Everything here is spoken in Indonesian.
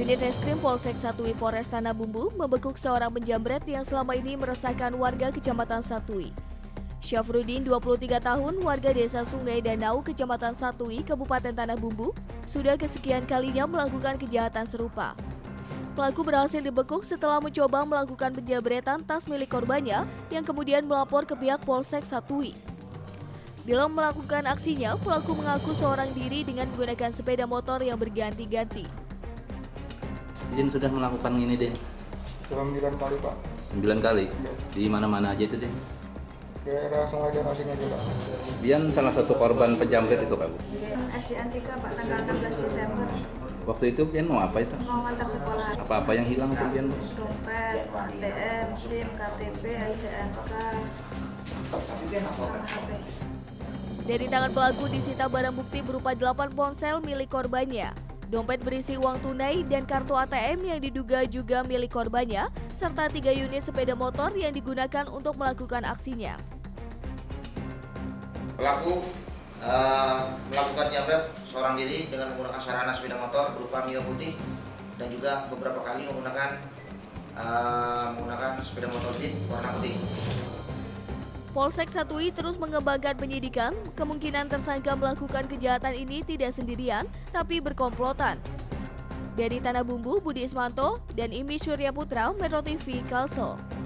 Unit Reskrim Polsek Satui Polres Tanah Bumbu membekuk seorang penjamret yang selama ini meresahkan warga Kecamatan Satui. Syafruddin, 23 tahun, warga Desa Sungai Danau, Kecamatan Satui, Kabupaten Tanah Bumbu, sudah kesekian kalinya melakukan kejahatan serupa. Pelaku berhasil dibekuk setelah mencoba melakukan penjamretan tas milik korbannya yang kemudian melapor ke pihak Polsek Satui. Bila melakukan aksinya, pelaku mengaku seorang diri dengan menggunakan sepeda motor yang berganti-ganti. Izin sudah melakukan ini deh. 9 kali Pak. 9 kali? Ya. Di mana-mana aja itu deh? Daerah Sungai Danau sini juga. Bian salah satu korban penjamret itu Pak? SDN 3 Pak, tanggal 16 Desember. Waktu itu Bian mau apa itu? Mau antar sekolah. Apa-apa yang hilang tuh Bian? Dompet, ATM, SIM, KTP, STNK, sama HP. Dari tangan pelaku disita barang bukti berupa 8 ponsel milik korbannya, dompet berisi uang tunai dan kartu ATM yang diduga juga milik korbannya, serta 3 unit sepeda motor yang digunakan untuk melakukan aksinya. Pelaku melakukan jambret seorang diri dengan menggunakan sarana sepeda motor berupa Mio putih dan juga beberapa kali menggunakan sepeda motor Jeep warna putih. Polsek Satui terus mengembangkan penyidikan, kemungkinan tersangka melakukan kejahatan ini tidak sendirian, tapi berkomplotan. Dari Tanah Bumbu, Budi Ismanto dan Imi Surya Putra, Metro TV, Kalsel.